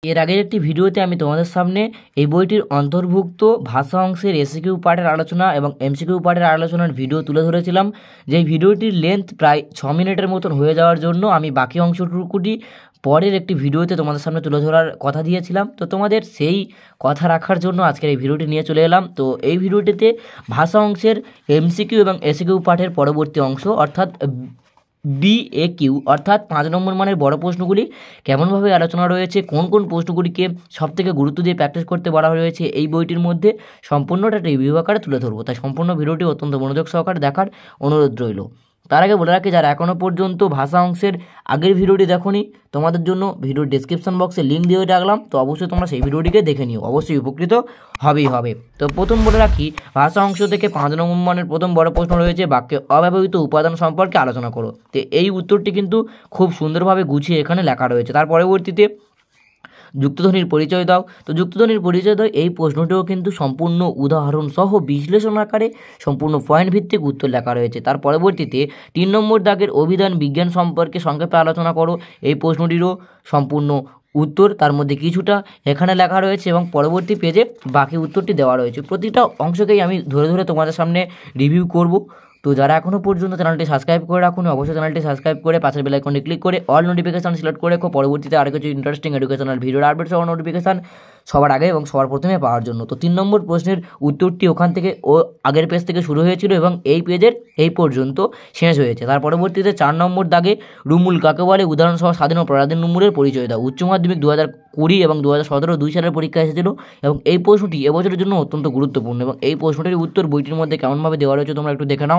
এর আগের একটি ভিডিওতে আমি তোমাদের সামনে এই বইটির অন্তর্ভুক্ত ভাষা অংশের এসিকিউ পার্টের আলোচনা এবং এমসিকিউ পার্টের আলোচনার ভিডিও তুলে ধরেছিলাম। যেই ভিডিওটির লেন্থ প্রায় 6 মিনিটের মতন হয়ে যাওয়ার জন্য আমি বাকি অংশটুকুটি পরের একটি ভিডিওতে তোমাদের সামনে তুলে ধরার কথা দিয়েছিলাম। তো তোমাদের সেই কথা রাখার জন্য আজকের এই ভিডিওটি নিয়ে চলে এলাম। তো এই ভিডিওটিতে ভাষা অংশের এমসিকিউ এবং এসিকিউ পার্টের পরবর্তী অংশ অর্থাৎ BAQ অর্থাৎ 5 নম্বর মানের বড় প্রশ্নগুলি কেমনভাবে আলোচনা রয়েছে, কোন কোন প্রশ্নগুলিকে সবথেকে গুরুত্ব দিয়ে প্র্যাকটিস করতে বলা হয়েছে এই বইটির মধ্যে, সম্পূর্ণটা রিভিউ আকারে তুলে ধরবো। তাই সম্পূর্ণ ভিডিওটি অত্যন্ত মনোযোগ সহকারে দেখার অনুরোধ রইল। তার আগে বলে রাখি, যারা এখনও পর্যন্ত ভাষা অংশের আগের ভিডিওটি দেখোনি, তোমাদের জন্য ভিডিওর ডেসক্রিপশন বক্সে লিঙ্ক দিয়ে রাখলাম। তো অবশ্যই তোমরা সেই ভিডিওটিকে দেখে নিও, অবশ্যই উপকৃত হবে। তো প্রথম বলে রাখি, ভাষা অংশ থেকে 5 নম্বর মানের প্রথম বড় প্রশ্ন রয়েছে, বাক্যে অব্যবহৃত উপাদান সম্পর্কে আলোচনা করো। তো এই উত্তরটি কিন্তু খুব সুন্দরভাবে গুছিয়ে এখানে লেখা রয়েছে। তার পরবর্তীতে যুক্তধ্বনির পরিচয় দাও। তো যুক্তধ্বনির পরিচয় দাও এই প্রশ্নটিও কিন্তু সম্পূর্ণ উদাহরণ সহ বিশ্লেষণ আকারে সম্পূর্ণ পয়েন্ট ভিত্তিক উত্তর লেখা রয়েছে। তার পরবর্তীতে 3 নম্বর দাগের অভিধান বিজ্ঞান সম্পর্কে সংক্ষেপে আলোচনা করো, এই প্রশ্নটিরও সম্পূর্ণ উত্তর তার মধ্যে কিছুটা এখানে লেখা রয়েছে এবং পরবর্তী পেজে বাকি উত্তরটি দেওয়া রয়েছে। প্রতিটা অংশকেই আমি ধরে ধরে তোমাদের সামনে রিভিউ করব। তো যারা এখনও পর্যন্ত চ্যানেলটি সাবস্ক্রাইব করে রাখুন, অবশ্যই চ্যানেলটি সাবস্ক্রাইব করে পাশের বেল আইকনে ক্লিক করে অল নোটিফিকেশন সিলেক্ট করে রেখো, পরবর্তীতে আরও কিছু ইন্টারেস্টিং এডুকেশনাল ভিডিওর আপডেট সহ নোটিফিকেশান সবার আগে এবং সবার প্রথমে পাওয়ার জন্য। তো 3 নম্বর প্রশ্নের উত্তরটি ওখান থেকে আগের পেজ থেকে শুরু হয়েছিল এবং এই পেজের এই পর্যন্ত শেষ হয়েছে। তার পরবর্তীতে 4 নম্বর দাগে রুমুল কাকে বলে, উদাহরণসহ স্বাধীন ও পরাধীন রুমুলের পরিচয় দাও। উচ্চ মাধ্যমিক 2020 এবং 2017 দুই সালের পরীক্ষা এসেছিল এবং এই প্রশ্নটি এবছরের জন্য অত্যন্ত গুরুত্বপূর্ণ এবং এই প্রশ্নটির উত্তর বইটির মধ্যে কেমনভাবে দেওয়া রয়েছে তোমরা একটু দেখে নাও।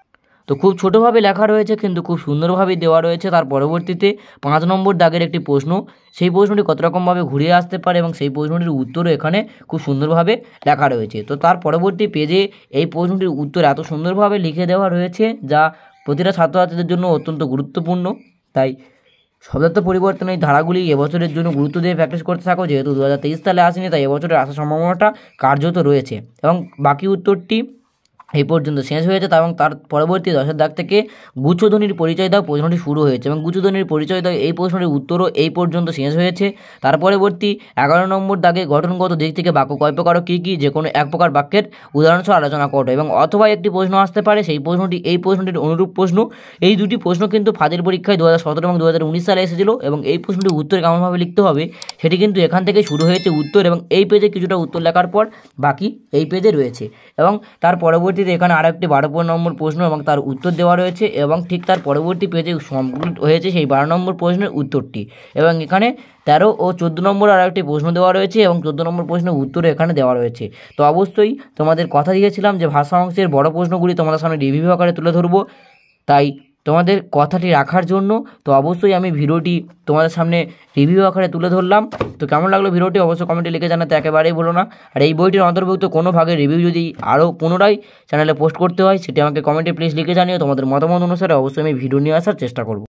তো খুব ছোটোভাবে লেখা রয়েছে কিন্তু খুব সুন্দরভাবেই দেওয়া রয়েছে। তার পরবর্তীতে 5 নম্বর দাগের একটি প্রশ্ন, সেই প্রশ্নটি কত রকমভাবে ঘুরিয়ে আসতে পারে এবং সেই প্রশ্নটির উত্তরও এখানে খুব সুন্দরভাবে লেখা রয়েছে। তো তার পরবর্তী পেজে এই প্রশ্নটির উত্তর এত সুন্দরভাবে লিখে দেওয়া রয়েছে যা প্রতিটা ছাত্রছাত্রীদের জন্য অত্যন্ত গুরুত্বপূর্ণ। তাই শব্দার্থ পরিবর্তন এই ধারাগুলি এবছরের জন্য গুরুত্ব দিয়ে প্র্যাকটিস করতে থাকো। যেহেতু 2023 সালে আসেনি, তাই এবছরের আসার সম্ভাবনাটা কার্যত রয়েছে এবং বাকি উত্তরটি এই পর্যন্ত শেষ হয়েছে। এবং তার পরবর্তী 10 দাগ থেকে গুচ্ছধ্বনির পরিচয় দাও প্রশ্নটি শুরু হয়েছে এবং গুচ্ছধ্বনির পরিচয় দাও এই প্রশ্নটির উত্তরও এই পর্যন্ত শেষ হয়েছে। তার পরবর্তী 11 নম্বর দাগে গঠনগত দিক থেকে বাক্য কয় প্রকার ও কী কী, যে কোনো এক প্রকার বাক্যের উদাহরণসহ আলোচনা করো এবং অথবা একটি প্রশ্ন আসতে পারে, সেই প্রশ্নটি এই প্রশ্নটির অনুরূপ প্রশ্ন। এই দুটি প্রশ্ন কিন্তু ফাজিল পরীক্ষায় 2017 এবং 2019 সালে এসেছিল এবং এই প্রশ্নটির উত্তর কেমনভাবে লিখতে হবে সেটি কিন্তু এখান থেকে শুরু হয়েছে উত্তর এবং এই পেজে কিছুটা উত্তর লেখার পর বাকি এই পেজে রয়েছে এবং তার পরবর্তীতে এখানে আরও একটি 12 নম্বর প্রশ্ন এবং তার উত্তর দেওয়া রয়েছে এবং ঠিক তার পরবর্তী পেজে কমপ্লিট হয়েছে সেই 12 নম্বর প্রশ্নের উত্তরটি এবং এখানে 13 ও 14 নম্বর আরও একটি প্রশ্ন দেওয়া রয়েছে এবং 14 নম্বর প্রশ্নের উত্তর এখানে দেওয়া রয়েছে। তো অবশ্যই তোমাদের কথা দিয়েছিলাম যে ভাষা অংশের বড় প্রশ্নগুলি তোমাদের সামনে রিভিউ আকারে তুলে ধরবো, তাই তোমাদের কথাটি রাখার জন্য তো অবশ্যই আমি ভিডিওটি তোমাদের সামনে রিভিউ আকারে তুলে ধরলাম। তো কেমন লাগলো ভিডিওটি অবশ্যই কমেন্টে লিখে জানাতে একেবারেই বলো না। আর এই বইটির অন্তর্ভুক্ত কোনো ভাগের রিভিউ যদি আরও পুনরায় চ্যানেলে পোস্ট করতে হয় সেটি আমাকে কমেন্টে প্লিজ লিখে জানিও। তোমাদের মতামত অনুসারে অবশ্যই আমি ভিডিও নিয়ে আসার চেষ্টা করব।